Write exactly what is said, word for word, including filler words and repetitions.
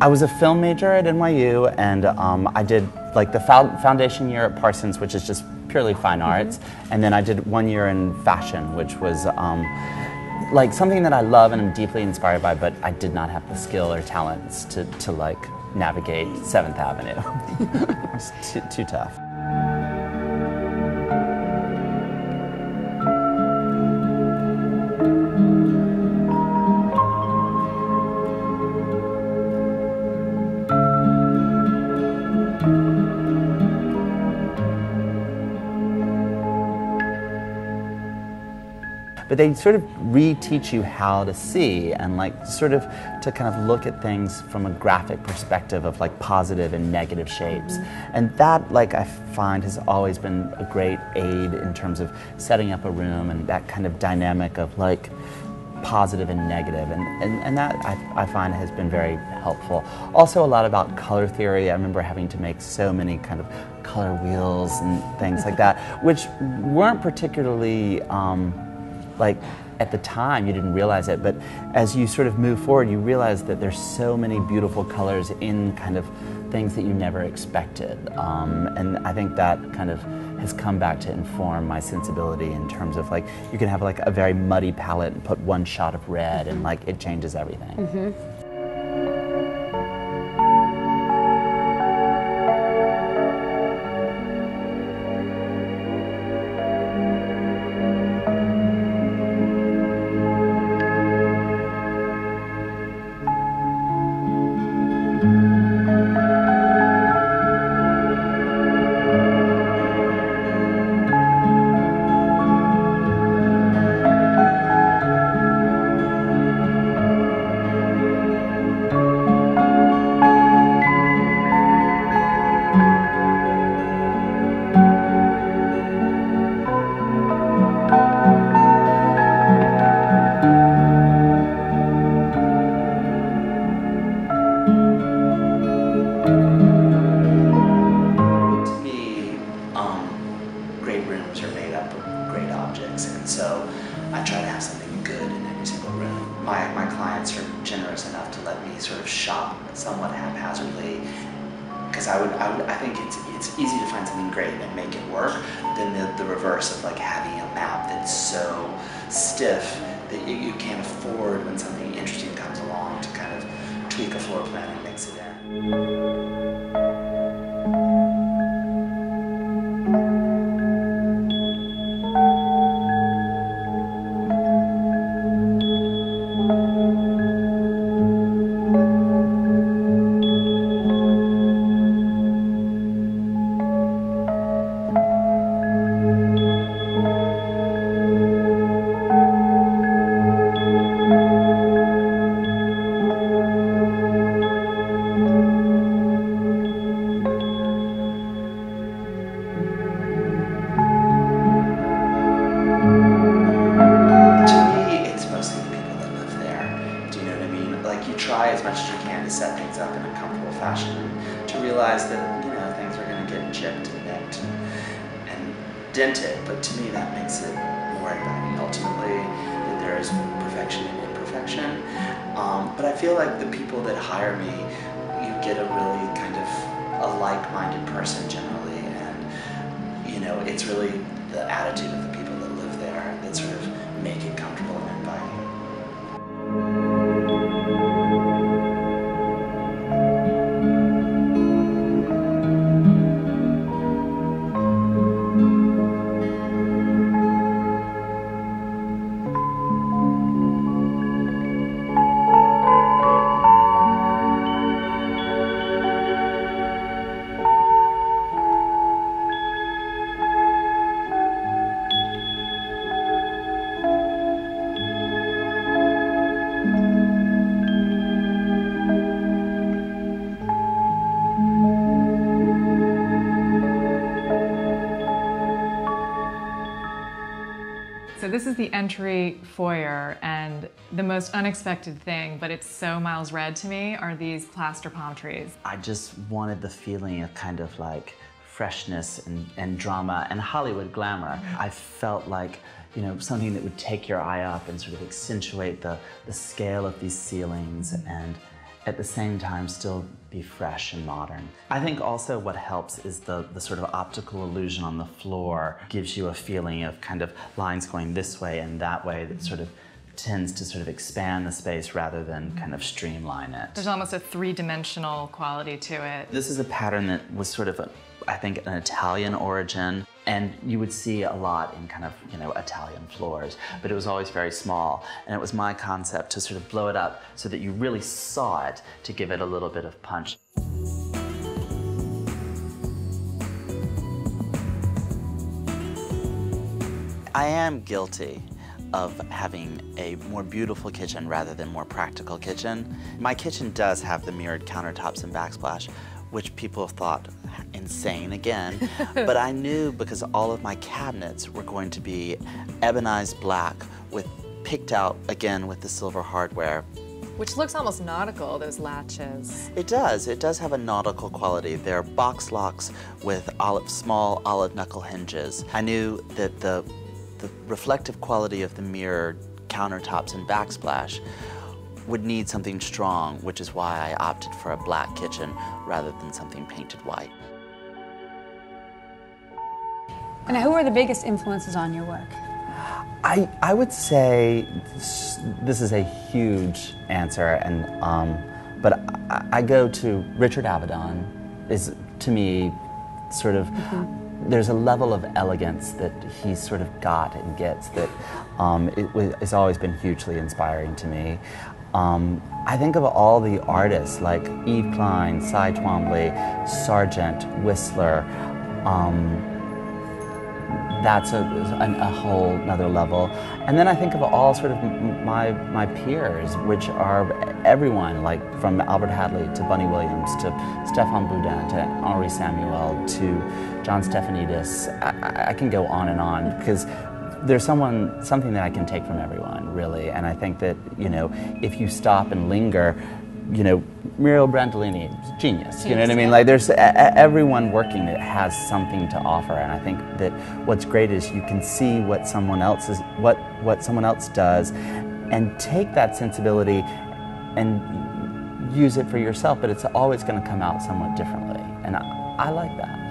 I was a film major at N Y U, and um, I did like the foundation year at Parsons, which is just purely fine arts, mm-hmm. and then I did one year in fashion, which was um, like something that I love and I'm deeply inspired by, but I did not have the skill or talents to, to like navigate Seventh Avenue. It was too, too tough. But they sort of reteach you how to see and like sort of to kind of look at things from a graphic perspective of like positive and negative shapes. Mm-hmm. And that, like, I find has always been a great aid in terms of setting up a room and that kind of dynamic of like positive and negative. And, and, and that I, I find has been very helpful. Also a lot about color theory. I remember having to make so many kind of color wheels and things like that, which weren't particularly um, like at the time you didn't realize it, but as you sort of move forward you realize that there's so many beautiful colors in kind of things that you never expected, um, and I think that kind of has come back to inform my sensibility in terms of like you can have like a very muddy palette and put one shot of red and like it changes everything. Mm-hmm. Somewhat haphazardly, because I would, I would, I think it's it's easy to find something great and make it work than the, the reverse of like having a map that's so stiff that you, you can't afford when something interesting comes along to kind of tweak a floor plan and mix it in. As much as you can to set things up in a comfortable fashion, to realize that, you know, things are going to get chipped and nicked and, and dented, but to me that makes it more inviting ultimately, that there is perfection and imperfection. Um, but I feel like the people that hire me, you get a really kind of a like-minded person generally, and you know, it's really the attitude of the people that live there that sort of make it comfortable and inviting. So this is the entry foyer, and the most unexpected thing, but it's so Miles Red to me, are these plaster palm trees. I just wanted the feeling of kind of like freshness and, and drama and Hollywood glamour. Mm-hmm. I felt like, you know, something that would take your eye up and sort of accentuate the, the scale of these ceilings, and at the same time still be fresh and modern. I think also what helps is the, the sort of optical illusion on the floor gives you a feeling of kind of lines going this way and that way that sort of tends to sort of expand the space rather than kind of streamline it. There's almost a three-dimensional quality to it. This is a pattern that was sort of, a, I think, an Italian origin, and you would see a lot in kind of, you know, Italian floors, but it was always very small, and it was my concept to sort of blow it up so that you really saw it to give it a little bit of punch. I am guilty of having a more beautiful kitchen rather than more practical kitchen. My kitchen does have the mirrored countertops and backsplash, which people have thought insane again, but I knew because all of my cabinets were going to be ebonized black with picked out again with the silver hardware. Which looks almost nautical, those latches. It does. It does have a nautical quality. They're box locks with olive, small olive knuckle hinges. I knew that the the reflective quality of the mirrored countertops and backsplash would need something strong, which is why I opted for a black kitchen rather than something painted white. And who are the biggest influences on your work? I, I would say this, this is a huge answer, and um, but I, I go to Richard Avedon. Is to me sort of. Mm-hmm. There's a level of elegance that he's sort of got and gets that um, it has always been hugely inspiring to me. Um, I think of all the artists like Yves Klein, Cy Twombly, Sargent, Whistler. Um, that's a, a, a whole another level. And then I think of all sort of my, my peers, which are everyone, like from Albert Hadley to Bunny Williams to Stéphane Boudin to Henri Samuel to John Stefanidis. I, I can go on and on because there's someone, something that I can take from everyone, really. And I think that, you know, if you stop and linger, you know, Muriel Brandolini, genius, you know what I mean? Like there's a, everyone working that has something to offer, and I think that what's great is you can see what someone else is, what, what someone else does, and take that sensibility and use it for yourself, but it's always going to come out somewhat differently, and I, I like that.